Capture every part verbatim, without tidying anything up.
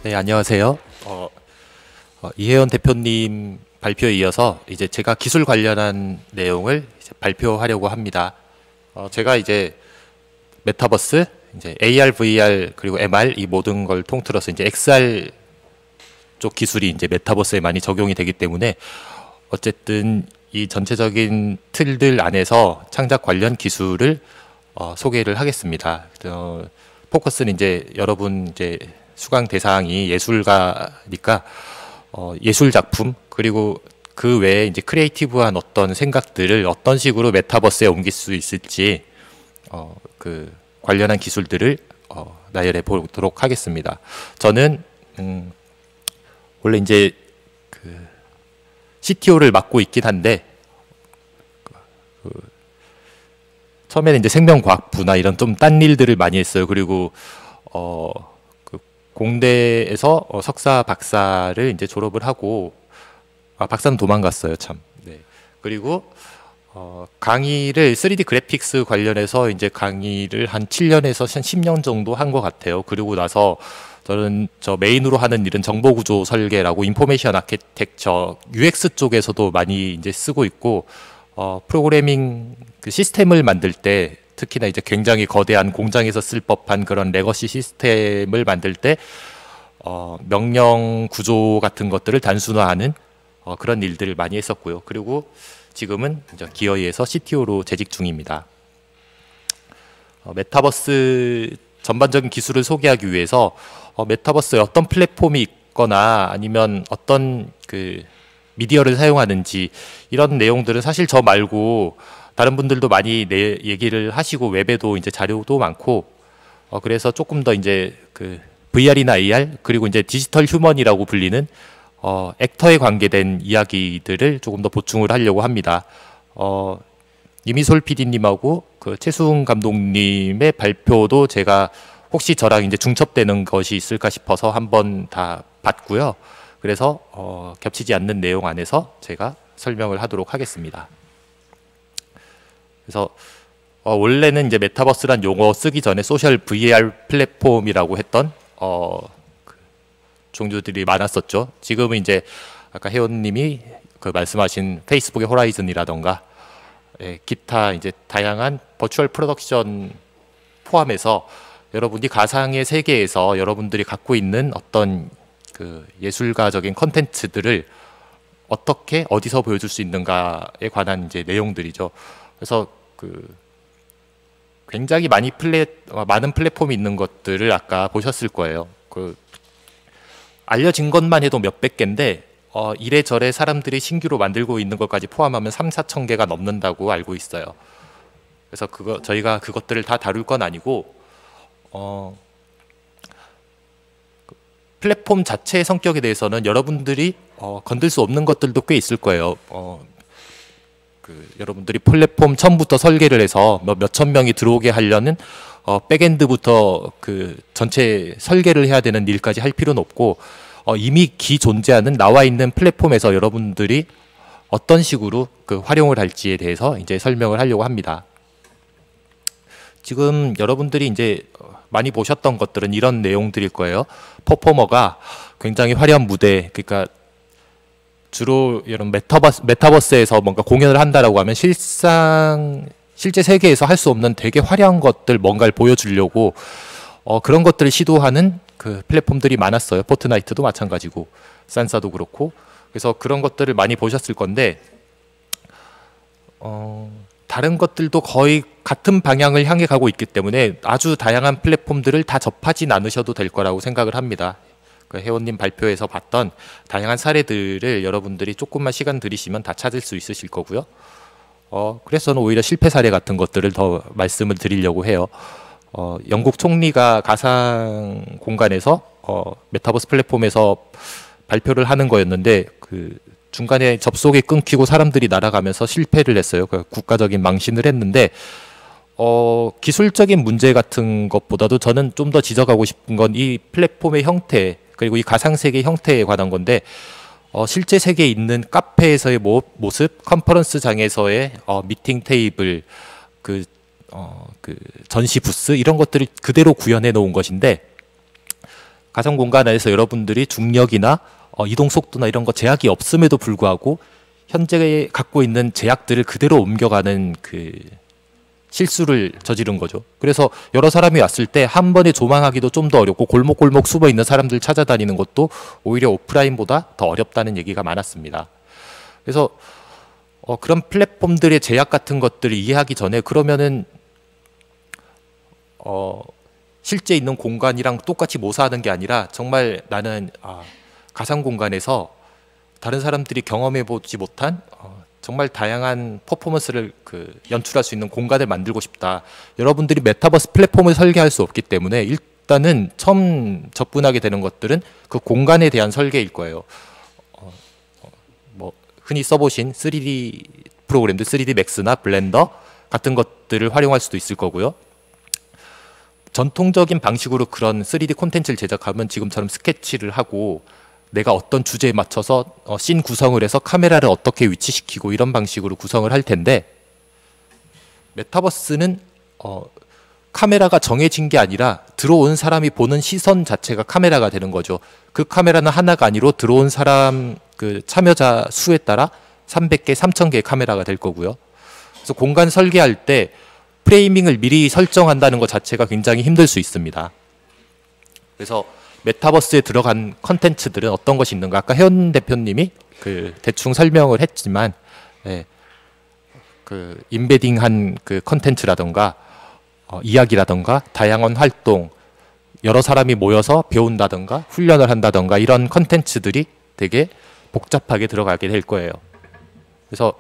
네, 안녕하세요. 어, 어, 이혜원 대표님 발표에 이어서 이제 제가 기술 관련한 내용을 이제 발표하려고 합니다. 어, 제가 이제 메타버스, 이제 에이알, 브이알 그리고 엠알 이 모든 걸 통틀어서 이제 엑스알 쪽 기술이 이제 메타버스에 많이 적용이 되기 때문에 어쨌든 이 전체적인 틀들 안에서 창작 관련 기술을 어, 소개를 하겠습니다. 어, 포커스는 이제 여러분 이제 수강 대상이 예술가니까 어, 예술 작품 그리고 그 외에 이제 크리에이티브한 어떤 생각들을 어떤 식으로 메타버스에 옮길 수 있을지 어, 그 관련한 기술들을 어, 나열해 보도록 하겠습니다. 저는 음, 원래 이제 그 씨티오를 맡고 있긴 한데 그 처음에는 이제 생명과학부나 이런 좀 딴 일들을 많이 했어요. 그리고 어, 그 공대에서 어, 석사 박사를 이제 졸업을 하고 아, 박사는 도망갔어요, 참. 네. 그리고 어, 강의를 쓰리디 그래픽스 관련해서 이제 강의를 한 칠 년에서 한 십 년 정도 한 것 같아요. 그리고 나서 저는 저 메인으로 하는 일은 정보구조 설계라고 인포메이션 아키텍처 유엑스 쪽에서도 많이 이제 쓰고 있고 어, 프로그래밍 그 시스템을 만들 때 특히나 이제 굉장히 거대한 공장에서 쓸 법한 그런 레거시 시스템을 만들 때 어, 명령 구조 같은 것들을 단순화하는 어, 그런 일들을 많이 했었고요. 그리고 지금은 이제 기어이에서 씨티오로 재직 중입니다. 어, 메타버스 전반적인 기술을 소개하기 위해서 어, 메타버스에 어떤 플랫폼이 있거나 아니면 어떤 그 미디어를 사용하는지 이런 내용들은 사실 저 말고 다른 분들도 많이 내 얘기를 하시고 웹에도 이제 자료도 많고 어, 그래서 조금 더 이제 그 브이알이나 에이알 그리고 이제 디지털 휴먼이라고 불리는 어, 액터에 관계된 이야기들을 조금 더 보충을 하려고 합니다. 어, 이미솔 피디님하고 그 최수웅 감독님의 발표도 제가 혹시 저랑 이제 중첩되는 것이 있을까 싶어서 한번 다 봤고요. 그래서 어, 겹치지 않는 내용 안에서 제가 설명을 하도록 하겠습니다. 그래서 어, 원래는 이제 메타버스란 용어 쓰기 전에 소셜 브이알 플랫폼이라고 했던 어, 그 종류들이 많았었죠. 지금은 이제 아까 혜원님이 그 말씀하신 페이스북의 호라이즌이라던가 예, 기타 이제 다양한 버추얼 프로덕션 포함해서 여러분이 가상의 세계에서 여러분들이 갖고 있는 어떤 그 예술가적인 컨텐츠들을 어떻게 어디서 보여줄 수 있는가에 관한 이제 내용들이죠. 그래서 그 굉장히 많이 플랫 많은 플랫폼이 있는 것들을 아까 보셨을 거예요. 그 알려진 것만 해도 몇백 개인데 어, 이래저래 사람들이 신규로 만들고 있는 것까지 포함하면 삼, 사천 개가 넘는다고 알고 있어요. 그래서 그거 저희가 그것들을 다 다룰 건 아니고 어, 플랫폼 자체의 성격에 대해서는 여러분들이 어, 건들 수 없는 것들도 꽤 있을 거예요. 어, 그 여러분들이 플랫폼 처음부터 설계를 해서 뭐 몇천 명이 들어오게 하려는 어, 백엔드부터 그 전체 설계를 해야 되는 일까지 할 필요는 없고 어, 이미 기존재하는 나와 있는 플랫폼에서 여러분들이 어떤 식으로 그 활용을 할지에 대해서 이제 설명을 하려고 합니다. 지금 여러분들이 이제 많이 보셨던 것들은 이런 내용들일 거예요. 퍼포머가 굉장히 화려한 무대, 그러니까 주로 이런 메타버스, 메타버스에서 뭔가 공연을 한다라고 하면 실상 실제 세계에서 할 수 없는 되게 화려한 것들 뭔가를 보여주려고 어, 그런 것들을 시도하는 그 플랫폼들이 많았어요. 포트나이트도 마찬가지고 산사도 그렇고. 그래서 그런 것들을 많이 보셨을 건데 어, 다른 것들도 거의 같은 방향을 향해 가고 있기 때문에 아주 다양한 플랫폼들을 다 접하진 않으셔도 될 거라고 생각을 합니다. 그 혜원님 발표에서 봤던 다양한 사례들을 여러분들이 조금만 시간 들이시면 다 찾을 수 있으실 거고요. 어, 그래서 저는 오히려 실패 사례 같은 것들을 더 말씀을 드리려고 해요. 어, 영국 총리가 가상 공간에서 어, 메타버스 플랫폼에서 발표를 하는 거였는데 그 중간에 접속이 끊기고 사람들이 날아가면서 실패를 했어요. 그 국가적인 망신을 했는데 어, 기술적인 문제 같은 것보다도 저는 좀 더 지적하고 싶은 건 이 플랫폼의 형태 그리고 이 가상세계 형태에 관한 건데 어, 실제 세계에 있는 카페에서의 모, 모습, 컨퍼런스장에서의 어, 미팅 테이블, 그, 어, 그 전시 부스 이런 것들을 그대로 구현해 놓은 것인데 가상 공간 안에서 여러분들이 중력이나 어, 이동 속도나 이런 거 제약이 없음에도 불구하고 현재 갖고 있는 제약들을 그대로 옮겨가는 그 실수를 저지른 거죠. 그래서 여러 사람이 왔을 때 한 번에 조망하기도 좀 더 어렵고 골목골목 숨어 있는 사람들 찾아다니는 것도 오히려 오프라인보다 더 어렵다는 얘기가 많았습니다. 그래서 어, 그런 플랫폼들의 제약 같은 것들을 이해하기 전에 그러면은 어, 실제 있는 공간이랑 똑같이 모사하는 게 아니라 정말 나는 아, 가상 공간에서 다른 사람들이 경험해 보지 못한 어, 정말 다양한 퍼포먼스를 그 연출할 수 있는 공간을 만들고 싶다. 여러분들이 메타버스 플랫폼을 설계할 수 없기 때문에 일단은 처음 접근하게 되는 것들은 그 공간에 대한 설계일 거예요. 어, 어, 뭐 흔히 써보신 쓰리디 프로그램들, 쓰리디 맥스나 블렌더 같은 것들을 활용할 수도 있을 거고요. 전통적인 방식으로 그런 쓰리디 콘텐츠를 제작하면 지금처럼 스케치를 하고 내가 어떤 주제에 맞춰서 어, 씬 구성을 해서 카메라를 어떻게 위치시키고 이런 방식으로 구성을 할 텐데, 메타버스는 어, 카메라가 정해진 게 아니라 들어온 사람이 보는 시선 자체가 카메라가 되는 거죠. 그 카메라는 하나가 아니로 들어온 사람 그 참여자 수에 따라 삼백 개, 삼천 개의 카메라가 될 거고요. 그래서 공간 설계할 때 프레이밍을 미리 설정한다는 것 자체가 굉장히 힘들 수 있습니다. 그래서 메타버스에 들어간 컨텐츠들은 어떤 것이 있는가? 아까 혜원 대표님이 그 대충 설명을 했지만, 네, 그 인베딩한 그 컨텐츠라던가 어, 이야기라던가 다양한 활동, 여러 사람이 모여서 배운다던가 훈련을 한다던가 이런 컨텐츠들이 되게 복잡하게 들어가게 될 거예요. 그래서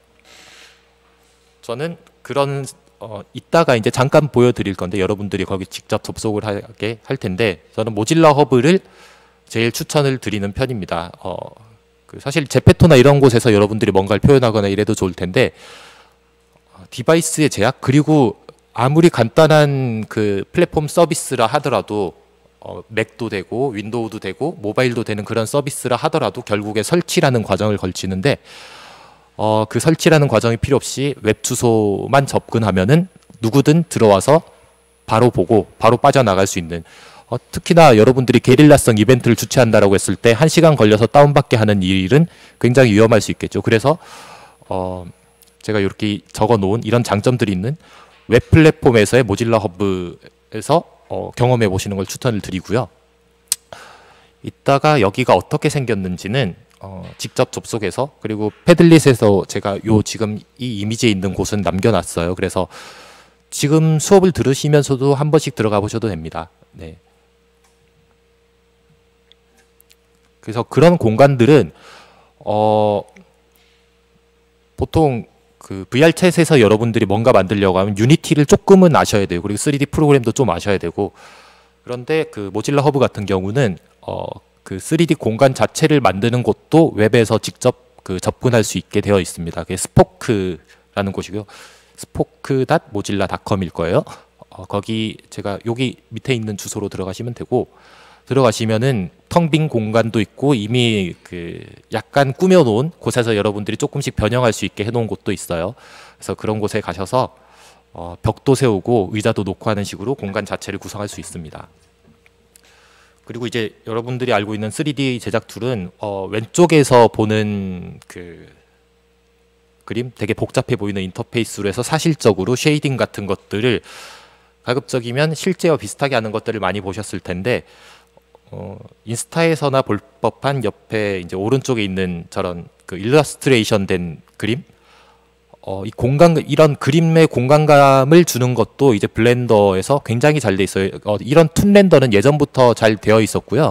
저는 그런 어, 이따가 이제 잠깐 보여드릴 건데 여러분들이 거기 직접 접속을 하게 할 텐데, 저는 모질라 허브를 제일 추천을 드리는 편입니다. 어, 그 사실 제페토나 이런 곳에서 여러분들이 뭔가를 표현하거나 이래도 좋을 텐데 어, 디바이스의 제약, 그리고 아무리 간단한 그 플랫폼 서비스라 하더라도 어, 맥도 되고 윈도우도 되고 모바일도 되는 그런 서비스라 하더라도 결국에 설치라는 과정을 걸치는데, 어, 그 설치라는 과정이 필요 없이 웹 주소만 접근하면은 누구든 들어와서 바로 보고 바로 빠져나갈 수 있는, 어, 특히나 여러분들이 게릴라성 이벤트를 주최한다라고 했을 때 한 시간 걸려서 다운받게 하는 일은 굉장히 위험할 수 있겠죠. 그래서 어, 제가 이렇게 적어 놓은 이런 장점들이 있는 웹 플랫폼에서의 모질라 허브에서 어, 경험해 보시는 걸 추천을 드리고요. 이따가 여기가 어떻게 생겼는지는 어, 직접 접속해서, 그리고 패들릿에서 제가 요 지금 이 이미지에 있는 곳은 남겨놨어요. 그래서 지금 수업을 들으시면서도 한 번씩 들어가 보셔도 됩니다. 네. 그래서 그런 공간들은 어, 보통 그 브이알챗에서 여러분들이 뭔가 만들려고 하면 유니티를 조금은 아셔야 돼요. 그리고 쓰리디 프로그램도 좀 아셔야 되고, 그런데 그 모질라 허브 같은 경우는 어, 그 쓰리디 공간 자체를 만드는 곳도 웹에서 직접 그 접근할 수 있게 되어 있습니다. 그게 스포크라는 곳이고요. 스포크 닷 모질라 닷 컴일 거예요. 어, 거기 제가 여기 밑에 있는 주소로 들어가시면 되고, 들어가시면은 텅 빈 공간도 있고 이미 그 약간 꾸며놓은 곳에서 여러분들이 조금씩 변형할 수 있게 해놓은 곳도 있어요. 그래서 그런 곳에 가셔서 어, 벽도 세우고 의자도 놓고 하는 식으로 공간 자체를 구성할 수 있습니다. 그리고 이제 여러분들이 알고 있는 쓰리디 제작 툴은 어, 왼쪽에서 보는 그 그림, 되게 복잡해 보이는 인터페이스로 해서 사실적으로 쉐이딩 같은 것들을 가급적이면 실제와 비슷하게 하는 것들을 많이 보셨을 텐데, 어, 인스타에서나 볼 법한 옆에 이제 오른쪽에 있는 저런 그 일러스트레이션 된 그림, 어, 이 공간, 이런 그림의 공간감을 주는 것도 이제 블렌더에서 굉장히 잘 돼 있어요. 어, 이런 툰 렌더는 예전부터 잘 되어 있었고요.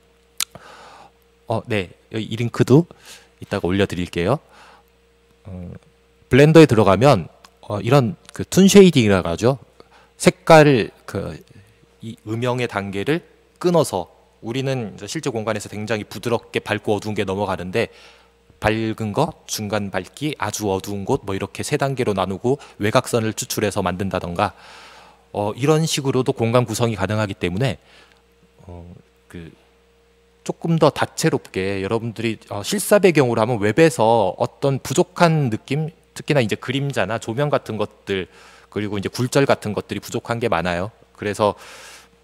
어, 네, 이 링크도 이따가 올려드릴게요. 어, 블렌더에 들어가면 어, 이런 그 툰 쉐이딩이라고 하죠. 색깔을 그 이 음영의 단계를 끊어서, 우리는 실제 공간에서 굉장히 부드럽게 밝고 어두운 게 넘어가는데 밝은 것, 중간 밝기, 아주 어두운 곳, 뭐 이렇게 세 단계로 나누고 외곽선을 추출해서 만든다던가 어, 이런 식으로도 공간 구성이 가능하기 때문에 어, 그 조금 더 다채롭게 여러분들이 어, 실사 배경으로 하면 웹에서 어떤 부족한 느낌, 특히나 이제 그림자나 조명 같은 것들, 그리고 이제 굴절 같은 것들이 부족한 게 많아요. 그래서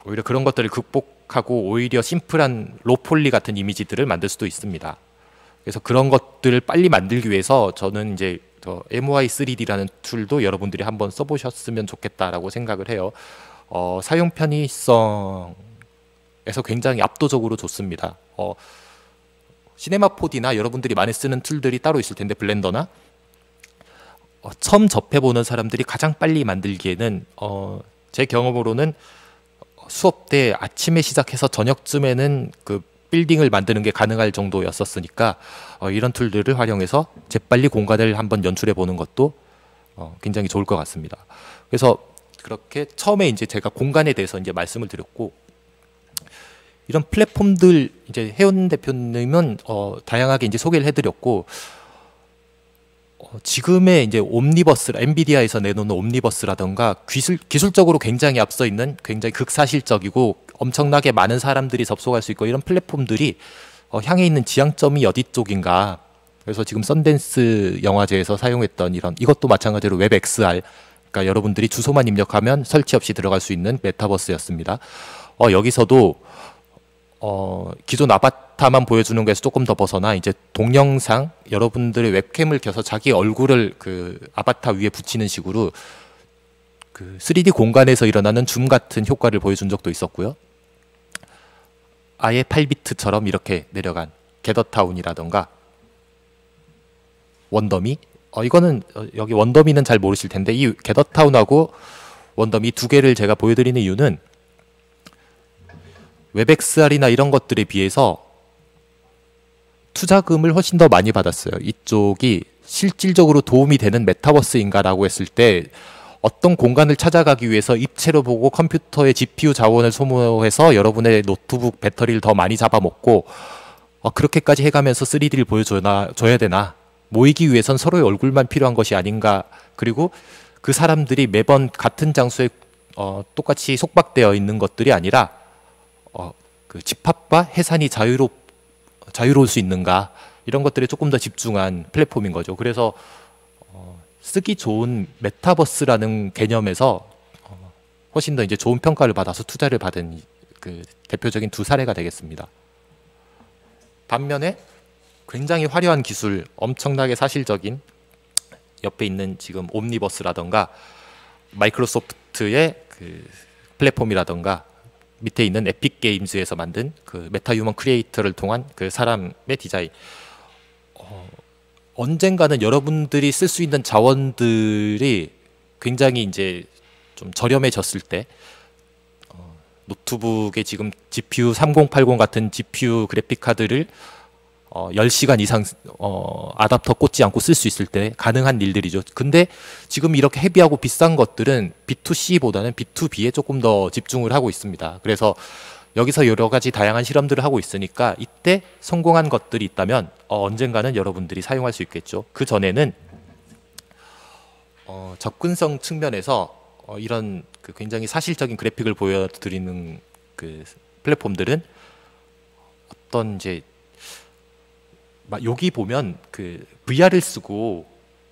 오히려 그런 것들을 극복하고 오히려 심플한 로폴리 같은 이미지들을 만들 수도 있습니다. 그래서 그런 것들을 빨리 만들기 위해서 저는 이제 저 엠오아이 쓰리디라는 툴도 여러분들이 한번 써보셨으면 좋겠다라고 생각을 해요. 어, 사용 편의성에서 굉장히 압도적으로 좋습니다. 어, 시네마 포디나 여러분들이 많이 쓰는 툴들이 따로 있을 텐데 블렌더나 어, 처음 접해보는 사람들이 가장 빨리 만들기에는 어, 제 경험으로는 수업 때 아침에 시작해서 저녁쯤에는 그 빌딩을 만드는 게 가능할 정도였었으니까 어, 이런 툴들을 활용해서 재빨리 공간을 한번 연출해 보는 것도 어, 굉장히 좋을 것 같습니다. 그래서 그렇게 처음에 이제 제가 공간에 대해서 이제 말씀을 드렸고, 이런 플랫폼들 이제 혜원 대표님은 어, 다양하게 이제 소개를 해드렸고, 어, 지금의 이제 옴니버스, 엔비디아에서 내놓는 옴니버스라던가 기술 기술적으로 굉장히 앞서 있는 굉장히 극사실적이고 엄청나게 많은 사람들이 접속할 수 있고 이런 플랫폼들이 어, 향해 있는 지향점이 어디 쪽인가. 그래서 지금 썬댄스 영화제에서 사용했던 이런 이것도 마찬가지로 웹 엑스알, 그러니까 여러분들이 주소만 입력하면 설치 없이 들어갈 수 있는 메타버스였습니다. 어, 여기서도 어, 기존 아바타만 보여주는 것에서 조금 더 벗어나 이제 동영상, 여러분들의 웹캠을 켜서 자기 얼굴을 그 아바타 위에 붙이는 식으로 그 쓰리디 공간에서 일어나는 줌 같은 효과를 보여준 적도 있었고요. 아예 팔 비트처럼 이렇게 내려간 게더타운이라던가 원더미, 어, 이거는 어, 여기 원더미는 잘 모르실 텐데 이 게더타운하고 원더미 두 개를 제가 보여드리는 이유는 웹엑스알이나 이런 것들에 비해서 투자금을 훨씬 더 많이 받았어요. 이쪽이 실질적으로 도움이 되는 메타버스인가라고 했을 때 어떤 공간을 찾아가기 위해서 입체로 보고 컴퓨터의 지피유 자원을 소모해서 여러분의 노트북 배터리를 더 많이 잡아먹고 어, 그렇게까지 해가면서 쓰리디를 보여줘야 줘야 되나, 모이기 위해선 서로의 얼굴만 필요한 것이 아닌가. 그리고 그 사람들이 매번 같은 장소에 어, 똑같이 속박되어 있는 것들이 아니라 어, 그 집합과 해산이 자유롭, 자유로울 수 있는가, 이런 것들에 조금 더 집중한 플랫폼인 거죠. 그래서 어, 쓰기 좋은 메타버스라는 개념에서 어, 훨씬 더 이제 좋은 평가를 받아서 투자를 받은 그 대표적인 두 사례가 되겠습니다. 반면에 굉장히 화려한 기술, 엄청나게 사실적인 옆에 있는 지금 옴니버스라던가 마이크로소프트의 그 플랫폼이라던가 밑에 있는 에픽 게임즈에서 만든 그 메타휴먼 크리에이터를 통한 그 사람의 디자인, 어, 언젠가는 여러분들이 쓸 수 있는 자원들이 굉장히 이제 좀 저렴해졌을 때 어, 노트북에 지금 지피유 삼공팔공 같은 지피유 그래픽 카드를 어, 열 시간 이상 어, 아답터 꽂지 않고 쓸 수 있을 때 가능한 일들이죠. 근데 지금 이렇게 헤비하고 비싼 것들은 비투씨보다는 비투비에 조금 더 집중을 하고 있습니다. 그래서 여기서 여러 가지 다양한 실험들을 하고 있으니까 이때 성공한 것들이 있다면 어, 언젠가는 여러분들이 사용할 수 있겠죠. 그 전에는 어, 접근성 측면에서 어, 이런 그 굉장히 사실적인 그래픽을 보여드리는 그 플랫폼들은 어떤 이제 막 여기 보면 그 브이알을 쓰고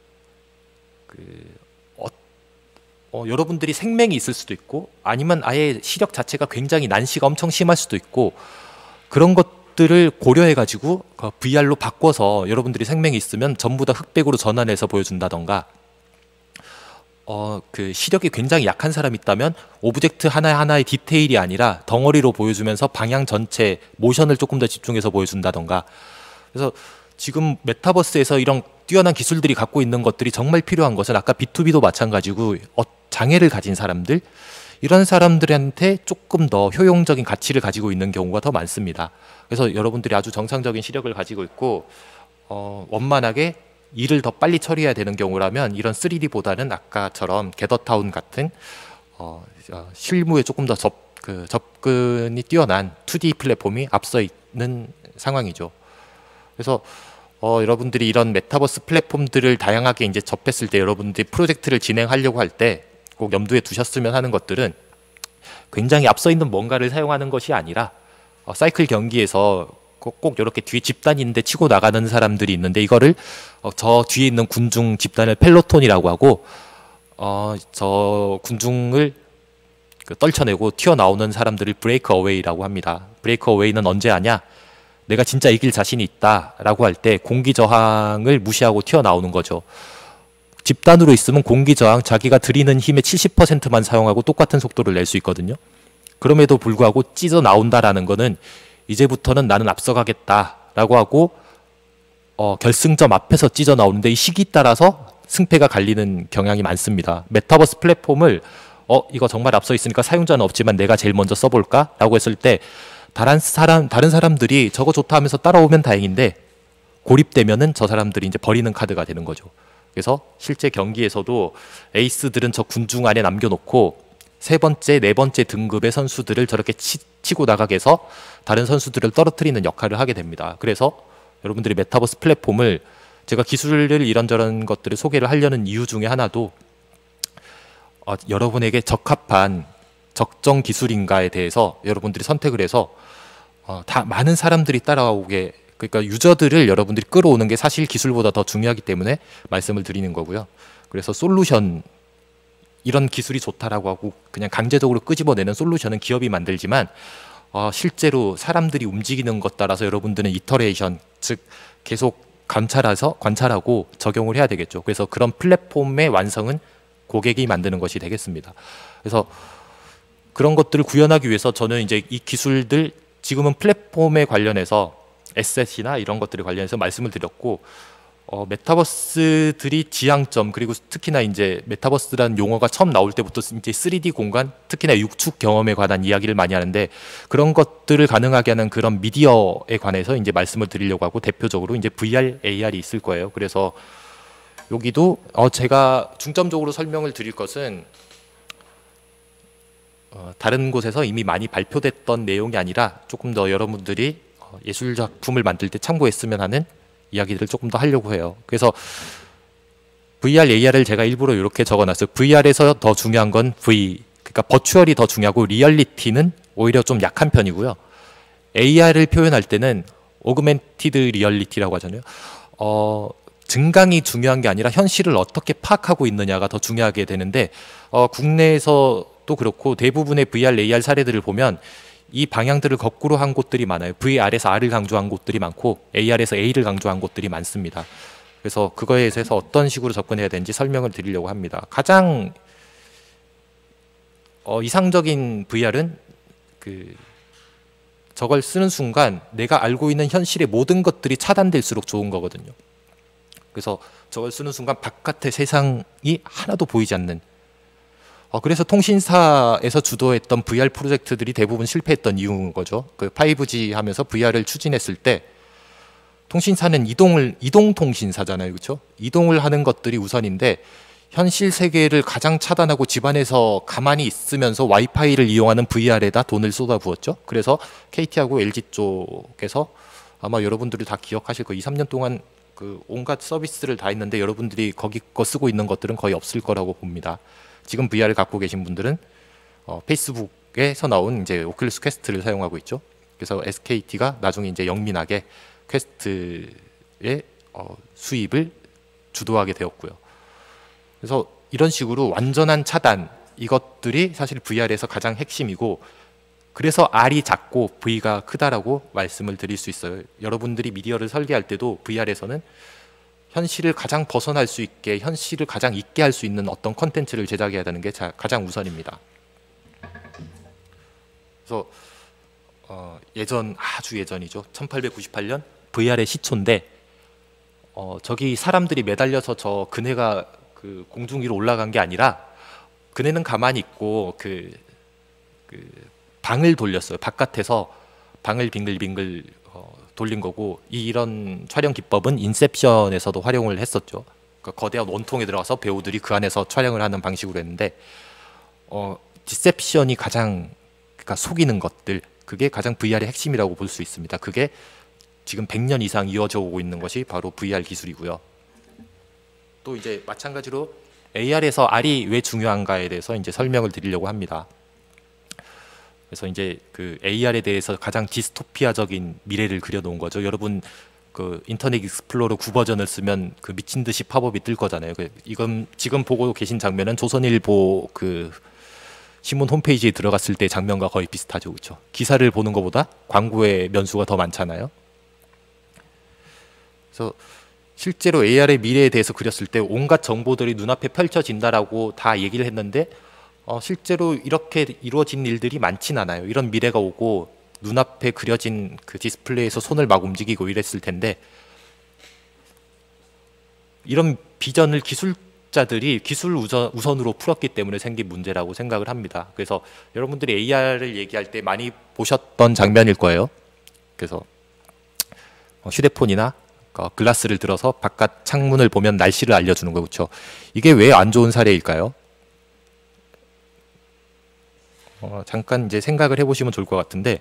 그 어, 어, 여러분들이 생맹이 있을 수도 있고 아니면 아예 시력 자체가 굉장히 난시가 엄청 심할 수도 있고 그런 것들을 고려해 가지고 그 브이알로 바꿔서 여러분들이 생맹이 있으면 전부 다 흑백으로 전환해서 보여준다던가, 어, 그 시력이 굉장히 약한 사람이 있다면 오브젝트 하나하나의 디테일이 아니라 덩어리로 보여주면서 방향 전체 모션을 조금 더 집중해서 보여준다던가. 그래서 지금 메타버스에서 이런 뛰어난 기술들이 갖고 있는 것들이 정말 필요한 것은 아까 비투비도 마찬가지고 어, 장애를 가진 사람들, 이런 사람들한테 조금 더 효용적인 가치를 가지고 있는 경우가 더 많습니다. 그래서 여러분들이 아주 정상적인 시력을 가지고 있고 어, 원만하게 일을 더 빨리 처리해야 되는 경우라면 이런 쓰리디보다는 아까처럼 게더타운 같은 어, 어, 실무에 조금 더 접, 그, 접근이 뛰어난 투디 플랫폼이 앞서 있는 상황이죠. 그래서 어, 여러분들이 이런 메타버스 플랫폼들을 다양하게 이제 접했을 때 여러분들이 프로젝트를 진행하려고 할 때 꼭 염두에 두셨으면 하는 것들은 굉장히 앞서 있는 뭔가를 사용하는 것이 아니라 어, 사이클 경기에서 꼭, 꼭 이렇게 뒤에 집단이 있는데 치고 나가는 사람들이 있는데 이거를 어, 저 뒤에 있는 군중 집단을 펠로톤이라고 하고 어, 저 군중을 그 떨쳐내고 튀어나오는 사람들을 브레이크 어웨이라고 합니다. 브레이크 어웨이는 언제 하냐? 내가 진짜 이길 자신이 있다라고 할 때 공기 저항을 무시하고 튀어나오는 거죠. 집단으로 있으면 공기 저항, 자기가 들이는 힘의 칠십 퍼센트만 사용하고 똑같은 속도를 낼 수 있거든요. 그럼에도 불구하고 찢어 나온다라는 거는 이제부터는 나는 앞서가겠다라고 하고 어, 결승점 앞에서 찢어 나오는데 이 시기 따라서 승패가 갈리는 경향이 많습니다. 메타버스 플랫폼을 어 이거 정말 앞서 있으니까 사용자는 없지만 내가 제일 먼저 써볼까? 라고 했을 때 다른 사람, 다른 사람들이 저거 좋다 하면서 따라오면 다행인데 고립되면은 저 사람들이 이제 버리는 카드가 되는 거죠. 그래서 실제 경기에서도 에이스들은 저 군중 안에 남겨놓고 세 번째, 네 번째 등급의 선수들을 저렇게 치, 치고 나가게 해서 다른 선수들을 떨어뜨리는 역할을 하게 됩니다. 그래서 여러분들이 메타버스 플랫폼을 제가 기술을 이런저런 것들을 소개를 하려는 이유 중에 하나도 어, 여러분에게 적합한 적정 기술인가에 대해서 여러분들이 선택을 해서 어, 다 많은 사람들이 따라오게, 그러니까 유저들을 여러분들이 끌어오는 게 사실 기술보다 더 중요하기 때문에 말씀을 드리는 거고요. 그래서 솔루션, 이런 기술이 좋다라고 하고 그냥 강제적으로 끄집어내는 솔루션은 기업이 만들지만 어, 실제로 사람들이 움직이는 것 따라서 여러분들은 이터레이션, 즉 계속 관찰해서 관찰하고 적용을 해야 되겠죠. 그래서 그런 플랫폼의 완성은 고객이 만드는 것이 되겠습니다. 그래서 그런 것들을 구현하기 위해서 저는 이제 이 기술들, 지금은 플랫폼에 관련해서 에셋이나 이런 것들에 관련해서 말씀을 드렸고, 어, 메타버스들이 지향점, 그리고 특히나 이제 메타버스라는 용어가 처음 나올 때부터 이제 쓰리디 공간, 특히나 육축 경험에 관한 이야기를 많이 하는데 그런 것들을 가능하게 하는 그런 미디어에 관해서 이제 말씀을 드리려고 하고, 대표적으로 이제 브이알, 에이알이 있을 거예요. 그래서 여기도 어, 제가 중점적으로 설명을 드릴 것은 어, 다른 곳에서 이미 많이 발표됐던 내용이 아니라 조금 더 여러분들이 어, 예술 작품을 만들 때 참고했으면 하는 이야기들을 조금 더 하려고 해요. 그래서 브이알, 에이알을 제가 일부러 이렇게 적어놨어요. 브이알에서 더 중요한 건 V, 그러니까 버추얼이 더 중요하고 리얼리티는 오히려 좀 약한 편이고요. 에이알을 표현할 때는 오그멘티드 리얼리티라고 하잖아요. 어, 증강이 중요한 게 아니라 현실을 어떻게 파악하고 있느냐가 더 중요하게 되는데 어, 국내에서도 그렇고 대부분의 브이알, 에이알 사례들을 보면 이 방향들을 거꾸로 한 곳들이 많아요. 브이알에서 R을 강조한 곳들이 많고 에이알에서 A를 강조한 곳들이 많습니다. 그래서 그거에 대해서 어떤 식으로 접근해야 되는지 설명을 드리려고 합니다. 가장 어, 이상적인 브이알은 그 저걸 쓰는 순간 내가 알고 있는 현실의 모든 것들이 차단될수록 좋은 거거든요. 그래서 저걸 쓰는 순간 바깥의 세상이 하나도 보이지 않는, 어, 그래서 통신사에서 주도했던 브이알 프로젝트들이 대부분 실패했던 이유인 거죠. 그 파이브지 하면서 브이알을 추진했을 때 통신사는 이동을 이동 통신사잖아요, 그렇죠? 이동을 하는 것들이 우선인데 현실 세계를 가장 차단하고 집안에서 가만히 있으면서 와이파이를 이용하는 브이알에다 돈을 쏟아부었죠. 그래서 케이티하고 엘지 쪽에서 아마 여러분들이 다 기억하실 거예요. 이, 삼 년 동안 그 온갖 서비스를 다 했는데 여러분들이 거기 거 쓰고 있는 것들은 거의 없을 거라고 봅니다. 지금 브이알을 갖고 계신 분들은 어, 페이스북에서 나온 이제 오큘러스 퀘스트를 사용하고 있죠. 그래서 에스케이티가 나중에 이제 영민하게 퀘스트의 어, 수입을 주도하게 되었고요. 그래서 이런 식으로 완전한 차단, 이것들이 사실 브이알에서 가장 핵심이고, 그래서 R이 작고 V가 크다라고 말씀을 드릴 수 있어요. 여러분들이 미디어를 설계할 때도 브이알에서는 현실을 가장 벗어날 수 있게, 현실을 가장 있게 할 수 있는 어떤 컨텐츠를 제작해야 되는 게 가장 우선입니다. 그래서 어, 예전, 아주 예전이죠. 천팔백구십팔 년 브이알의 시초인데 어, 저기 사람들이 매달려서 저 그네가 그 공중 위로 올라간 게 아니라 그네는 가만히 있고 그, 그 방을 돌렸어요. 바깥에서 방을 빙글빙글 어, 돌린 거고, 이런 촬영 기법은 인셉션에서도 활용을 했었죠. 그러니까 거대한 원통에 들어가서 배우들이 그 안에서 촬영을 하는 방식으로 했는데 어, 디셉션이 가장, 그러니까 속이는 것들, 그게 가장 브이알의 핵심이라고 볼 수 있습니다. 그게 지금 백 년 이상 이어져 오고 있는 것이 바로 브이알 기술이고요. 또 이제 마찬가지로 에이알에서 R이 왜 중요한가에 대해서 이제 설명을 드리려고 합니다. 그래서 이제 그 에이알에 대해서 가장 디스토피아적인 미래를 그려놓은 거죠. 여러분 그 인터넷 익스플로러 구 버전을 쓰면 그 미친 듯이 팝업이 뜰 거잖아요. 그 이건 지금 보고 계신 장면은 조선일보 그 신문 홈페이지에 들어갔을 때 장면과 거의 비슷하죠. 그렇죠? 기사를 보는 것보다 광고의 면수가 더 많잖아요. 그래서 실제로 에이알의 미래에 대해서 그렸을 때 온갖 정보들이 눈앞에 펼쳐진다라고 다 얘기를 했는데 어, 실제로 이렇게 이루어진 일들이 많진 않아요. 이런 미래가 오고 눈앞에 그려진 그 디스플레이에서 손을 막 움직이고 이랬을 텐데 이런 비전을 기술자들이 기술 우선, 우선으로 풀었기 때문에 생긴 문제라고 생각을 합니다. 그래서 여러분들이 에이알을 얘기할 때 많이 보셨던 장면일 거예요. 그래서 휴대폰이나 글라스를 들어서 바깥 창문을 보면 날씨를 알려주는 거예요. 그렇죠? 이게 왜 안 좋은 사례일까요? 어, 잠깐 이제 생각을 해보시면 좋을 것 같은데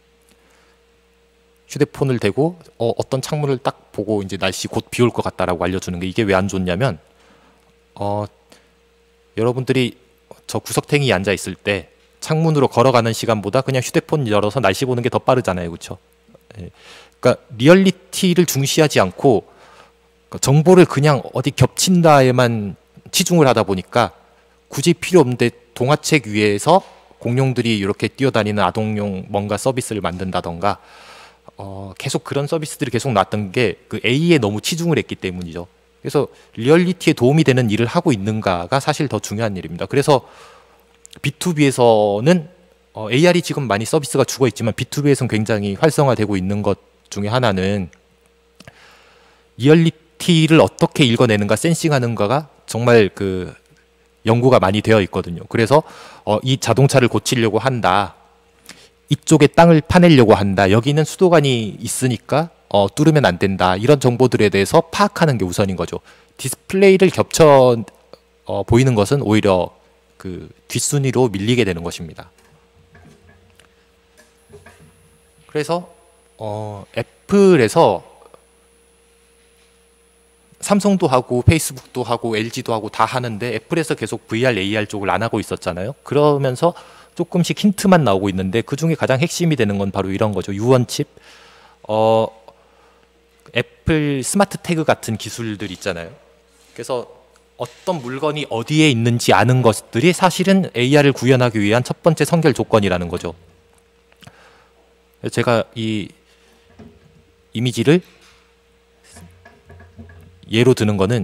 휴대폰을 대고 어, 어떤 창문을 딱 보고 이제 날씨 곧 비 올 것 같다라고 알려주는 게 이게 왜 안 좋냐면 어, 여러분들이 저 구석탱이에 앉아 있을 때 창문으로 걸어가는 시간보다 그냥 휴대폰 열어서 날씨 보는 게 더 빠르잖아요. 그렇죠? 예. 그러니까 리얼리티를 중시하지 않고 정보를 그냥 어디 겹친다에만 치중을 하다 보니까 굳이 필요 없는데 동화책 위에서 공룡들이 이렇게 뛰어다니는 아동용 뭔가 서비스를 만든다던가 어, 계속 그런 서비스들이 계속 나왔던 게 그 에이에 너무 치중을 했기 때문이죠. 그래서 리얼리티에 도움이 되는 일을 하고 있는가가 사실 더 중요한 일입니다. 그래서 비투비에서는 어, 에이알이 지금 많이 서비스가 죽어 있지만 비투비에서는 굉장히 활성화되고 있는 것 중에 하나는 리얼리티를 어떻게 읽어내는가 센싱하는가가 정말 그 연구가 많이 되어 있거든요. 그래서 어, 이 자동차를 고치려고 한다. 이쪽에 땅을 파내려고 한다. 여기는 수도관이 있으니까 어, 뚫으면 안 된다. 이런 정보들에 대해서 파악하는 게 우선인 거죠. 디스플레이를 겹쳐 어, 보이는 것은 오히려 그 뒷순위로 밀리게 되는 것입니다. 그래서 어, 애플에서 삼성도 하고 페이스북도 하고 엘지도 하고 다 하는데 애플에서 계속 브이알, 에이알 쪽을 안 하고 있었잖아요. 그러면서 조금씩 힌트만 나오고 있는데 그 중에 가장 핵심이 되는 건 바로 이런 거죠. 유언칩, 어, 애플 스마트 태그 같은 기술들 있잖아요. 그래서 어떤 물건이 어디에 있는지 아는 것들이 사실은 에이알을 구현하기 위한 첫 번째 선결 조건이라는 거죠. 제가 이 이미지를 예로 드는 거는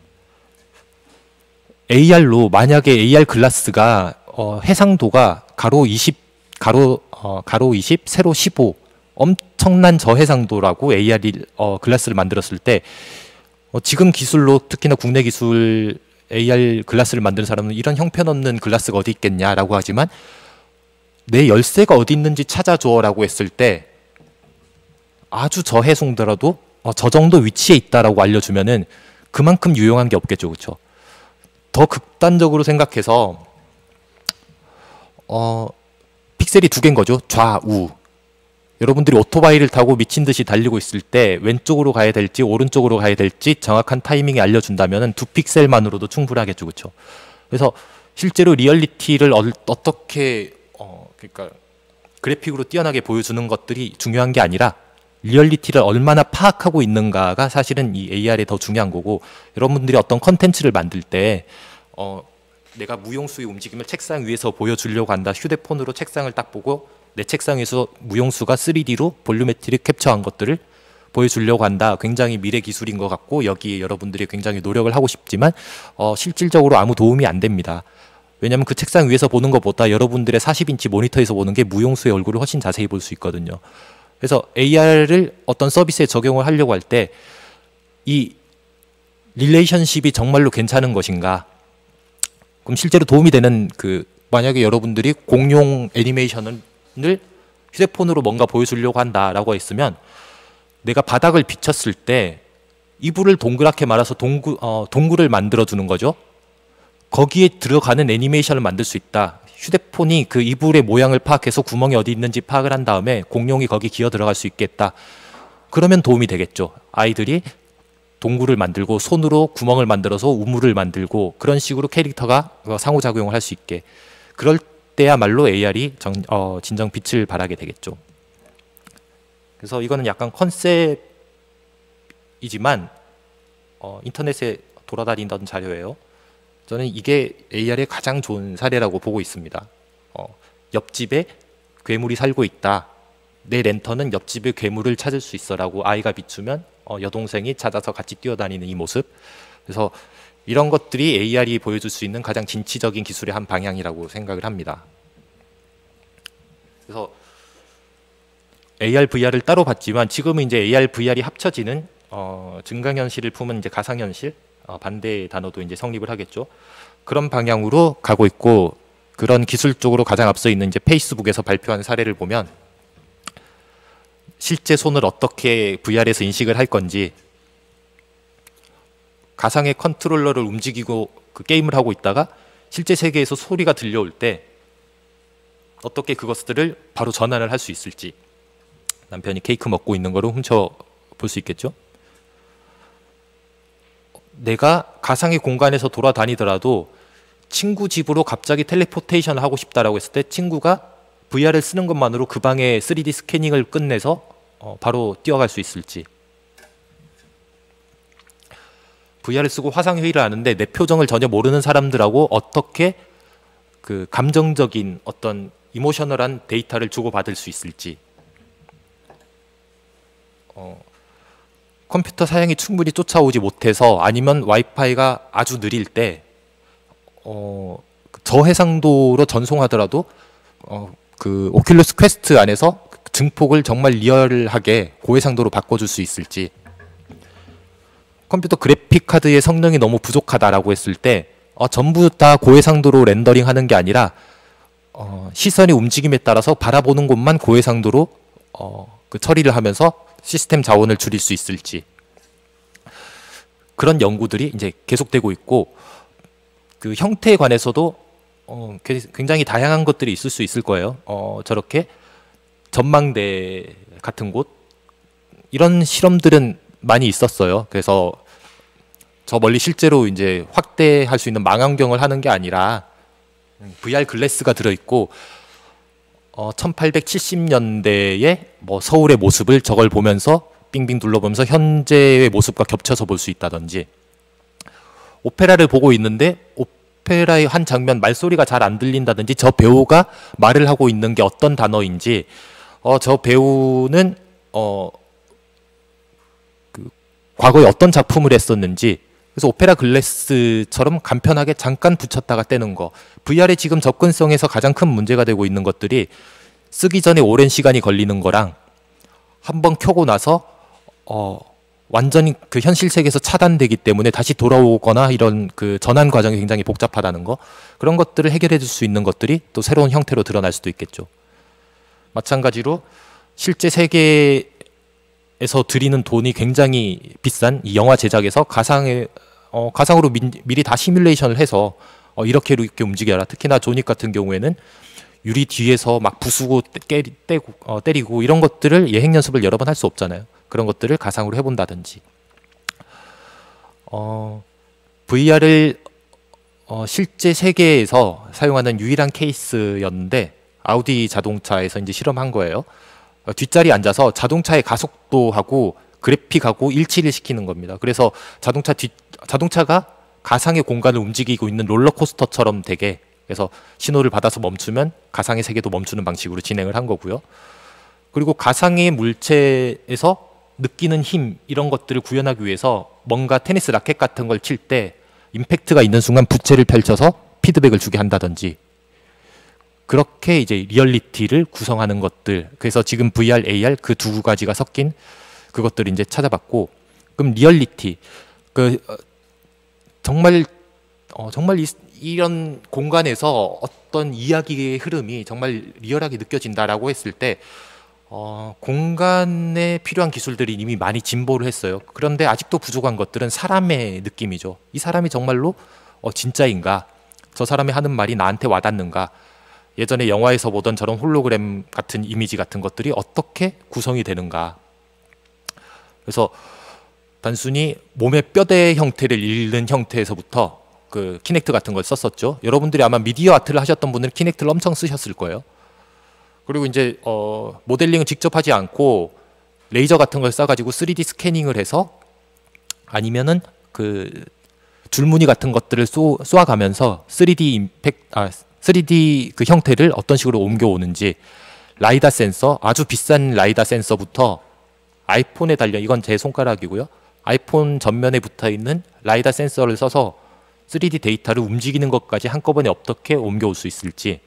에이알로 만약에 에이알 글라스가 어, 해상도가 가로 이십, 가로 어, 가로 이십, 세로 십오 엄청난 저해상도라고 에이알이 어, 글라스를 만들었을 때 어, 지금 기술로 특히나 국내 기술 에이알 글라스를 만드는 사람은 이런 형편없는 글라스가 어디 있겠냐라고 하지만 내 열쇠가 어디 있는지 찾아줘라고 했을 때 아주 저해상도라도 어, 저 정도 위치에 있다라고 알려주면은 그만큼 유용한 게 없겠죠, 그렇죠? 더 극단적으로 생각해서 어, 픽셀이 두 개인 거죠, 좌우. 여러분들이 오토바이를 타고 미친 듯이 달리고 있을 때 왼쪽으로 가야 될지 오른쪽으로 가야 될지 정확한 타이밍에 알려준다면은 두 픽셀만으로도 충분하겠죠, 그렇죠? 그래서 실제로 리얼리티를 어, 어떻게 어, 그러니까 그래픽으로 뛰어나게 보여주는 것들이 중요한 게 아니라 리얼리티를 얼마나 파악하고 있는가가 사실은 이 에이알에 더 중요한 거고, 여러분들이 어떤 컨텐츠를 만들 때 어, 내가 무용수의 움직임을 책상 위에서 보여주려고 한다. 휴대폰으로 책상을 딱 보고 내 책상에서 무용수가 쓰리디로 볼륨메트릭 캡처한 것들을 보여주려고 한다. 굉장히 미래 기술인 것 같고 여기에 여러분들이 굉장히 노력을 하고 싶지만 어, 실질적으로 아무 도움이 안 됩니다. 왜냐하면 그 책상 위에서 보는 것보다 여러분들의 사십 인치 모니터에서 보는 게 무용수의 얼굴을 훨씬 자세히 볼 수 있거든요. 그래서 에이알을 어떤 서비스에 적용을 하려고 할 때 이 릴레이션십이 정말로 괜찮은 것인가? 그럼 실제로 도움이 되는 그 만약에 여러분들이 공룡 애니메이션을 휴대폰으로 뭔가 보여주려고 한다라고 했으면 내가 바닥을 비쳤을 때 이불을 동그랗게 말아서 동구, 어, 동굴을 만들어 두는 거죠. 거기에 들어가는 애니메이션을 만들 수 있다. 휴대폰이 그 이불의 모양을 파악해서 구멍이 어디 있는지 파악을 한 다음에 공룡이 거기 기어 들어갈 수 있겠다. 그러면 도움이 되겠죠. 아이들이 동굴을 만들고 손으로 구멍을 만들어서 우물을 만들고 그런 식으로 캐릭터가 상호작용을 할 수 있게. 그럴 때야말로 에이알이 정, 어, 진정 빛을 발하게 되겠죠. 그래서 이거는 약간 컨셉이지만 어, 인터넷에 돌아다니던 자료예요. 저는 이게 에이알의 가장 좋은 사례라고 보고 있습니다. 어, 옆집에 괴물이 살고 있다. 내 랜턴은 옆집의 괴물을 찾을 수 있어라고 아이가 비추면 어, 여동생이 찾아서 같이 뛰어다니는 이 모습. 그래서 이런 것들이 에이알이 보여줄 수 있는 가장 진취적인 기술의 한 방향이라고 생각을 합니다. 그래서 에이알, 브이알을 따로 봤지만 지금은 이제 에이알, 브이알이 합쳐지는 어, 증강현실을 품은 이제 가상현실, 어, 반대의 단어도 이제 성립을 하겠죠. 그런 방향으로 가고 있고, 그런 기술 쪽으로 가장 앞서 있는 이제 페이스북에서 발표한 사례를 보면 실제 손을 어떻게 브이알에서 인식을 할 건지, 가상의 컨트롤러를 움직이고 그 게임을 하고 있다가 실제 세계에서 소리가 들려올 때 어떻게 그것들을 바로 전환을 할 수 있을지. 남편이 케이크 먹고 있는 거를 훔쳐 볼 수 있겠죠. 내가 가상의 공간에서 돌아다니더라도 친구 집으로 갑자기 텔레포테이션을 하고 싶다라고 했을 때 친구가 브이알을 쓰는 것만으로 그 방에 쓰리디 스캐닝을 끝내서 어, 바로 뛰어갈 수 있을지. 브이알을 쓰고 화상회의를 하는데 내 표정을 전혀 모르는 사람들하고 어떻게 그 감정적인 어떤 이모셔널한 데이터를 주고받을 수 있을지. 어, 컴퓨터 사양이 충분히 쫓아오지 못해서 아니면 와이파이가 아주 느릴 때 어, 저해상도로 전송하더라도 어, 그 오큘러스 퀘스트 안에서 증폭을 정말 리얼하게 고해상도로 바꿔줄 수 있을지. 컴퓨터 그래픽 카드의 성능이 너무 부족하다라고 했을 때 어, 전부 다 고해상도로 렌더링하는 게 아니라 어, 시선의 움직임에 따라서 바라보는 곳만 고해상도로 어, 그 처리를 하면서 시스템 자원을 줄일 수 있을지. 그런 연구들이 이제 계속되고 있고, 그 형태에 관해서도 어, 굉장히 다양한 것들이 있을 수 있을 거예요. 어, 저렇게 전망대 같은 곳, 이런 실험들은 많이 있었어요. 그래서 저 멀리 실제로 이제 확대할 수 있는 망원경을 하는 게 아니라 브이알 글래스가 들어있고 어, 천팔백칠십 년대의 뭐 서울의 모습을 저걸 보면서 빙빙 둘러보면서 현재의 모습과 겹쳐서 볼 수 있다든지, 오페라를 보고 있는데 오페라의 한 장면 말소리가 잘 안 들린다든지 저 배우가 말을 하고 있는 게 어떤 단어인지, 어, 저 배우는 어, 그 과거에 어떤 작품을 했었는지, 그래서 오페라 글래스처럼 간편하게 잠깐 붙였다가 떼는 거. 브이알의 지금 접근성에서 가장 큰 문제가 되고 있는 것들이 쓰기 전에 오랜 시간이 걸리는 거랑 한번 켜고 나서 어, 완전히 그 현실 세계에서 차단되기 때문에 다시 돌아오거나 이런 그 전환 과정이 굉장히 복잡하다는 거. 그런 것들을 해결해 줄 수 있는 것들이 또 새로운 형태로 드러날 수도 있겠죠. 마찬가지로 실제 세계에서 들이는 돈이 굉장히 비싼 이 영화 제작에서 가상의 어, 가상으로 미, 미리 다 시뮬레이션을 해서 어, 이렇게 이렇게 움직여라. 특히나 조닉 같은 경우에는 유리 뒤에서 막 부수고 떼, 떼고, 어, 때리고 이런 것들을 예행 연습을 여러 번 할 수 없잖아요. 그런 것들을 가상으로 해본다든지. 어, 브이알을 어, 실제 세계에서 사용하는 유일한 케이스였는데 아우디 자동차에서 이제 실험한 거예요. 어, 뒷자리에 앉아서 자동차의 가속도하고 그래픽하고 일치를 시키는 겁니다. 그래서 자동차 뒷 자동차가 가상의 공간을 움직이고 있는 롤러코스터처럼 되게, 그래서 신호를 받아서 멈추면 가상의 세계도 멈추는 방식으로 진행을 한 거고요. 그리고 가상의 물체에서 느끼는 힘, 이런 것들을 구현하기 위해서 뭔가 테니스 라켓 같은 걸 칠 때 임팩트가 있는 순간 부채를 펼쳐서 피드백을 주게 한다든지, 그렇게 이제 리얼리티를 구성하는 것들. 그래서 지금 브이알, 에이알 그 두 가지가 섞인 그것들을 이제 찾아봤고, 그럼 리얼리티, 그 어, 정말 어, 정말 이, 이런 공간에서 어떤 이야기의 흐름이 정말 리얼하게 느껴진다라고 했을 때 어, 공간에 필요한 기술들이 이미 많이 진보를 했어요. 그런데 아직도 부족한 것들은 사람의 느낌이죠. 이 사람이 정말로 어, 진짜인가? 저 사람이 하는 말이 나한테 와닿는가? 예전에 영화에서 보던 저런 홀로그램 같은 이미지 같은 것들이 어떻게 구성이 되는가? 그래서 단순히 몸의 뼈대 형태를 잃는 형태에서부터 그 키넥트 같은 걸 썼었죠. 여러분들이 아마 미디어 아트를 하셨던 분들은 키넥트를 엄청 쓰셨을 거예요. 그리고 이제 어, 모델링을 직접 하지 않고 레이저 같은 걸 써가지고 쓰리디 스캐닝을 해서, 아니면은 그 줄무늬 같은 것들을 쏘, 쏘아가면서 쓰리디 임팩, 아, 쓰리디 그 형태를 어떤 식으로 옮겨오는지, 라이다 센서, 아주 비싼 라이다 센서부터 아이폰에 달려, 이건 제 손가락이고요, 아이폰 전면에 붙어있는 라이다 센서를 써서 쓰리디 데이터를 움직이는 것까지 한꺼번에 어떻게 옮겨올 수 있을지,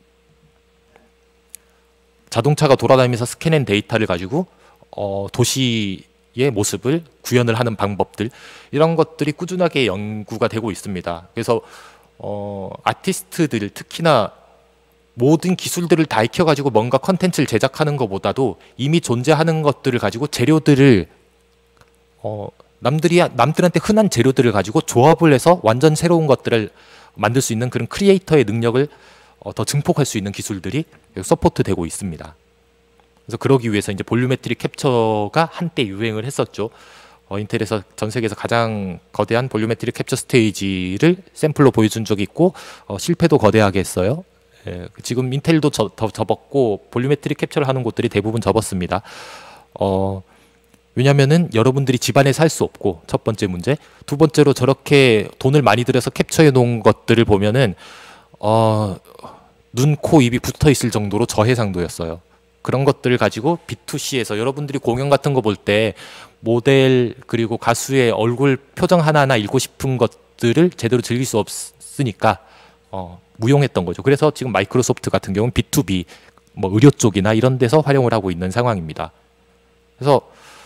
자동차가 돌아다니면서 스캔한 데이터를 가지고 어, 도시의 모습을 구현을 하는 방법들, 이런 것들이 꾸준하게 연구가 되고 있습니다. 그래서 어, 아티스트들, 특히나 모든 기술들을 다 익혀가지고 뭔가 컨텐츠를 제작하는 것보다도 이미 존재하는 것들을 가지고 재료들을 어, 남들이 남들한테 흔한 재료들을 가지고 조합을 해서 완전 새로운 것들을 만들 수 있는 그런 크리에이터의 능력을 어, 더 증폭할 수 있는 기술들이 서포트되고 있습니다. 그래서 그러기 위해서 이제 볼유메트릭 캡처가 한때 유행을 했었죠. 어, 인텔에서 전 세계에서 가장 거대한 볼유메트릭 캡처 스테이지를 샘플로 보여준 적이 있고, 어, 실패도 거대하게 했어요. 예, 지금 인텔도 저, 더 접었고 볼유메트릭 캡처를 하는 곳들이 대부분 접었습니다. 어, 왜냐면은 여러분들이 집안에서 할 수 없고, 첫 번째 문제. 두 번째로 저렇게 돈을 많이 들여서 캡처해 놓은 것들을 보면은 어, 눈, 코, 입이 붙어 있을 정도로 저해상도였어요. 그런 것들을 가지고 비투씨에서 여러분들이 공연 같은 거 볼 때 모델 그리고 가수의 얼굴 표정 하나하나 읽고 싶은 것들을 제대로 즐길 수 없으니까 어, 무용했던 거죠. 그래서 지금 마이크로소프트 같은 경우는 비투비, 뭐 의료 쪽이나 이런 데서 활용을 하고 있는 상황입니다. 그래서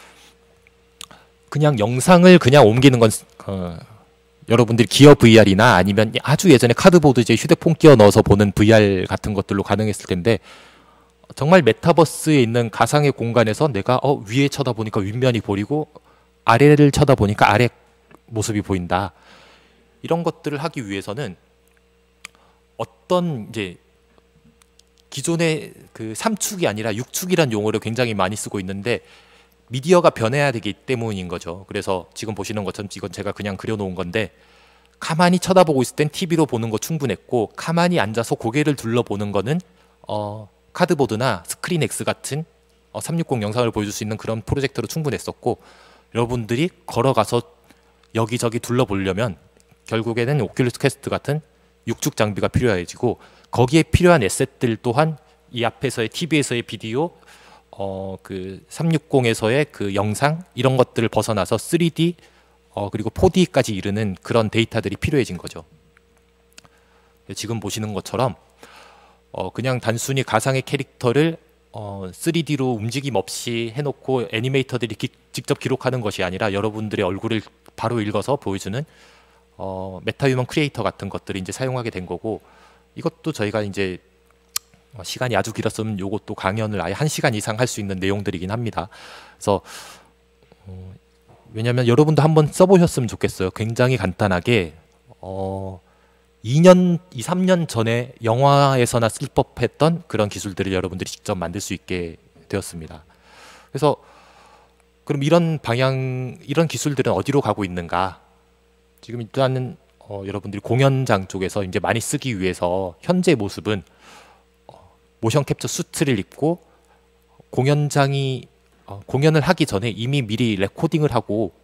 그냥 영상을 그냥 옮기는 건 어, 여러분들이 기어 브이알이나 아니면 아주 예전에 카드보드 이제 휴대폰 끼워 넣어서 보는 브이알 같은 것들로 가능했을 텐데, 정말 메타버스에 있는 가상의 공간에서 내가 어, 위에 쳐다보니까 윗면이 보이고 아래를 쳐다보니까 아래 모습이 보인다. 이런 것들을 하기 위해서는 어떤 이제 기존의 그 삼축이 아니라 육축이란 용어를 굉장히 많이 쓰고 있는데, 미디어가 변해야 되기 때문인 거죠. 그래서 지금 보시는 것처럼 이건 제가 그냥 그려놓은 건데, 가만히 쳐다보고 있을 땐 티비로 보는 거 충분했고, 가만히 앉아서 고개를 둘러보는 거는 어, 카드보드나 스크린X 같은 어, 삼백육십 영상을 보여줄 수 있는 그런 프로젝터로 충분했었고, 여러분들이 걸어가서 여기저기 둘러보려면 결국에는 오큘러스 퀘스트 같은 육축 장비가 필요해지고, 거기에 필요한 에셋들 또한 이 앞에서의 티비에서의 비디오, 어, 그 삼백육십에서의 그 영상, 이런 것들을 벗어나서 쓰리디 어, 그리고 포디까지 이르는 그런 데이터들이 필요해진 거죠. 지금 보시는 것처럼 어, 그냥 단순히 가상의 캐릭터를 어, 쓰리디로 움직임 없이 해놓고 애니메이터들이 기, 직접 기록하는 것이 아니라 여러분들의 얼굴을 바로 읽어서 보여주는 어, 메타휴먼 크리에이터 같은 것들을 이제 사용하게 된 거고, 이것도 저희가 이제 어, 시간이 아주 길었으면 요것도 강연을 아예 한 시간 이상 할 수 있는 내용들이긴 합니다. 그래서 어, 왜냐하면 여러분도 한번 써보셨으면 좋겠어요. 굉장히 간단하게 어, 이 년, 이, 삼 년 전에 영화에서나 쓸 법했던 그런 기술들을 여러분들이 직접 만들 수 있게 되었습니다. 그래서 그럼 이런 방향, 이런 기술들은 어디로 가고 있는가? 지금 일단은 어, 여러분들이 공연장 쪽에서 이제 많이 쓰기 위해서 현재 모습은 어, 모션 캡처 수트를 입고 공연장이 어, 공연을 하기 전에 이미 미리 레코딩을 하고,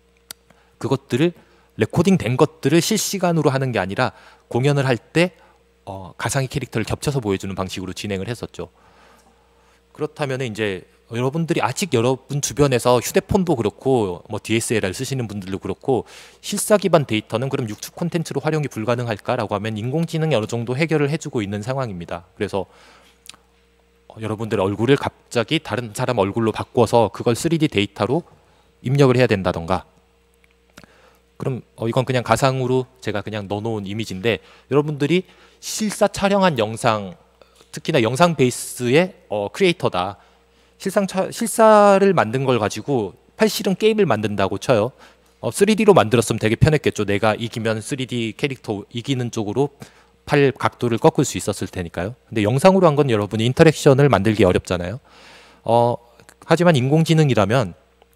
그것들을 레코딩 된 것들을 실시간으로 하는 게 아니라 공연을 할 때 어, 가상의 캐릭터를 겹쳐서 보여주는 방식으로 진행을 했었죠. 그렇다면 이제 여러분들이 아직 여러분 주변에서 휴대폰도 그렇고 뭐 디에스엘알 쓰시는 분들도 그렇고 실사 기반 데이터는 그럼 육축 콘텐츠로 활용이 불가능할까라고 하면 인공지능이 어느 정도 해결을 해주고 있는 상황입니다. 그래서 어, 여러분들의 얼굴을 갑자기 다른 사람 얼굴로 바꿔서 그걸 쓰리디 데이터로 입력을 해야 된다던가, 그럼 어, 이건 그냥 가상으로 제가 그냥 넣어놓은 이미지인데, 여러분들이 실사 촬영한 영상, 특히나 영상 베이스의 어, 크리에이터다, 실상 차, 실사를 만든 걸 가지고 팔실은 게임을 만든다고 쳐요. 어, 쓰리디로 만들었으면 되게 편했겠죠. 내가 이기면 쓰리디 캐릭터 이기는 쪽으로 팔 각도를 꺾을 수 있었을 테니까요. 근데 영상으로 한 건 여러분이 인터랙션을 만들기 어렵잖아요. 어, 하지만 인공지능이라면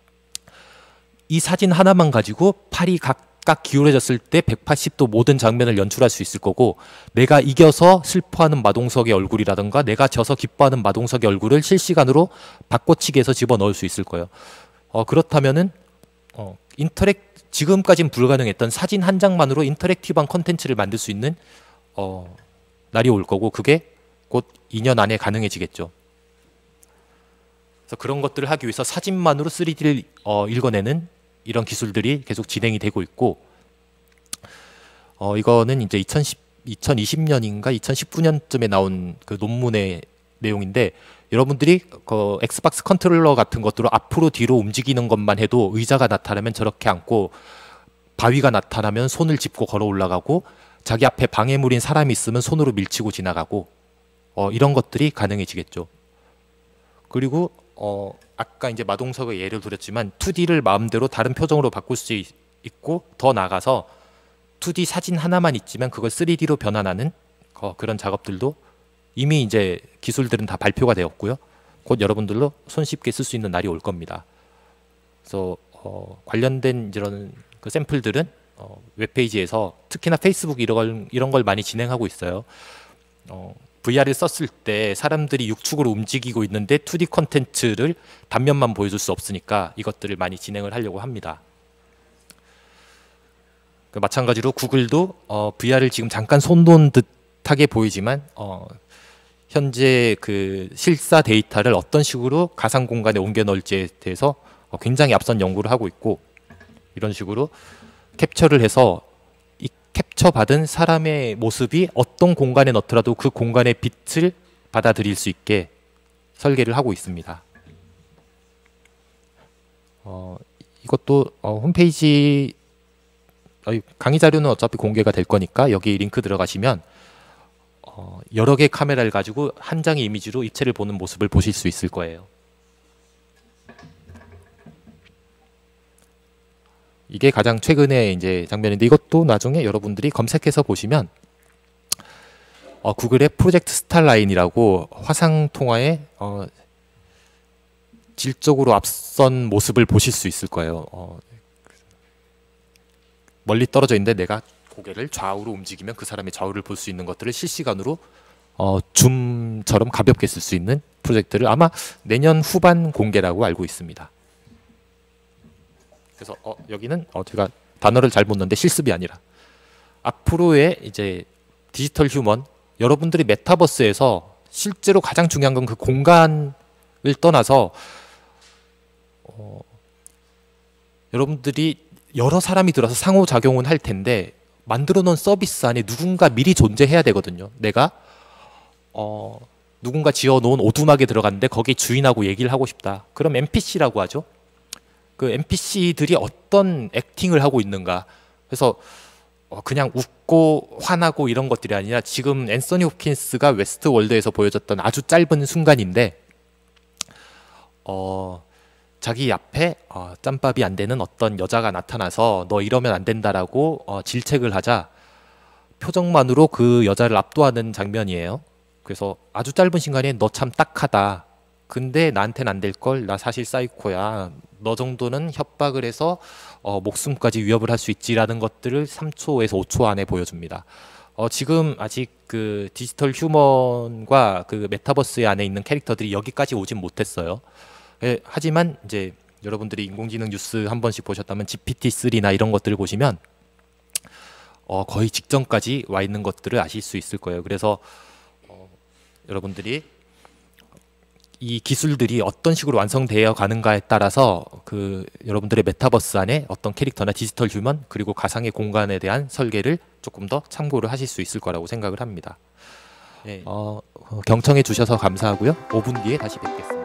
이 사진 하나만 가지고 팔이 각각 기울어졌을 때 백팔십 도 모든 장면을 연출할 수 있을 거고, 내가 이겨서 슬퍼하는 마동석의 얼굴이라든가 내가 져서 기뻐하는 마동석의 얼굴을 실시간으로 바꿔치기해서 집어넣을 수 있을 거예요. 어, 그렇다면은 어, 인터랙 지금까진 불가능했던 사진 한 장만으로 인터랙티브한 컨텐츠를 만들 수 있는 어, 날이 올 거고 그게 곧 이 년 안에 가능해지겠죠. 그래서 그런 것들을 하기 위해서 사진만으로 쓰리디를 어, 읽어내는 이런 기술들이 계속 진행이 되고 있고, 어, 이거는 이제 이천이십 년인가 이천십구 년쯤에 나온 그 논문의 내용인데, 여러분들이 그 엑스박스 컨트롤러 같은 것들로 앞으로 뒤로 움직이는 것만 해도 의자가 나타나면 저렇게 앉고, 바위가 나타나면 손을 짚고 걸어 올라가고, 자기 앞에 방해물인 사람이 있으면 손으로 밀치고 지나가고, 어, 이런 것들이 가능해지겠죠. 그리고 어, 아까 이제 마동석의 예를 들었지만 투디를 마음대로 다른 표정으로 바꿀 수 있, 있고 더 나아가서 투디 사진 하나만 있지만 그걸 쓰리디로 변환하는 어, 그런 작업들도 이미 이제 기술들은 다 발표가 되었고요. 곧 여러분들로 손쉽게 쓸 수 있는 날이 올 겁니다. 그래서 어, 관련된 이런 그 샘플들은 어, 웹페이지에서 특히나 페이스북 이런 걸, 이런 걸 많이 진행하고 있어요. 어, 브이알을 썼을 때 사람들이 육축으로 움직이고 있는데 투디 콘텐츠를 단면만 보여줄 수 없으니까 이것들을 많이 진행을 하려고 합니다. 그 마찬가지로 구글도 어, 브이알을 지금 잠깐 손놓은 듯하게 보이지만 어, 현재 그 실사 데이터를 어떤 식으로 가상 공간에 옮겨 넣을지에 대해서 어, 굉장히 앞선 연구를 하고 있고, 이런 식으로 캡처를 해서 캡처 받은 사람의 모습이 어떤 공간에 넣더라도 그 공간의 빛을 받아들일 수 있게 설계를 하고 있습니다. 어, 이것도 어, 홈페이지 어, 강의 자료는 어차피 공개가 될 거니까 여기 링크 들어가시면 어, 여러 개의 카메라를 가지고 한 장의 이미지로 입체를 보는 모습을 보실 수 있을 거예요. 이게 가장 최근의 이제 장면인데, 이것도 나중에 여러분들이 검색해서 보시면 어, 구글의 프로젝트 스타라인이라고 화상 통화의 어, 질적으로 앞선 모습을 보실 수 있을 거예요. 어, 멀리 떨어져 있는데 내가 고개를 좌우로 움직이면 그 사람의 좌우를 볼 수 있는 것들을 실시간으로 어, 줌처럼 가볍게 쓸 수 있는 프로젝트를 아마 내년 후반 공개라고 알고 있습니다. 그래서 어, 여기는 어, 제가 단어를 잘못 넣는데 실습이 아니라 앞으로의 이제 디지털 휴먼, 여러분들이 메타버스에서 실제로 가장 중요한 건 그 공간을 떠나서 어, 여러분들이 여러 사람이 들어서 상호작용은 할 텐데 만들어 놓은 서비스 안에 누군가 미리 존재해야 되거든요. 내가 어, 누군가 지어 놓은 오두막에 들어갔는데 거기 주인하고 얘기를 하고 싶다. 그럼 엔피씨라고 하죠. 그 엔피씨들이 어떤 액팅을 하고 있는가. 그래서 어 그냥 웃고 화나고 이런 것들이 아니라 지금 앤서니 홉킨스가 웨스트월드에서 보여줬던 아주 짧은 순간인데 어 자기 앞에 어 짬밥이 안 되는 어떤 여자가 나타나서 너 이러면 안 된다라고 어 질책을 하자 표정만으로 그 여자를 압도하는 장면이에요. 그래서 아주 짧은 시간에 너 참 딱하다. 근데 나한테는 안 될 걸. 나 사실 사이코야. 너 정도는 협박을 해서 어, 목숨까지 위협을 할 수 있지라는 것들을 삼 초에서 오 초 안에 보여줍니다. 어, 지금 아직 그 디지털 휴먼과 그 메타버스 안에 있는 캐릭터들이 여기까지 오진 못했어요. 예, 하지만 이제 여러분들이 인공지능 뉴스 한 번씩 보셨다면 지피티 쓰리나 이런 것들을 보시면 어, 거의 직전까지 와 있는 것들을 아실 수 있을 거예요. 그래서 어, 여러분들이 이 기술들이 어떤 식으로 완성되어 가는가에 따라서 그 여러분들의 메타버스 안에 어떤 캐릭터나 디지털 휴먼 그리고 가상의 공간에 대한 설계를 조금 더 참고를 하실 수 있을 거라고 생각을 합니다. 네. 어, 경청해 주셔서 감사하고요. 오 분 뒤에 다시 뵙겠습니다.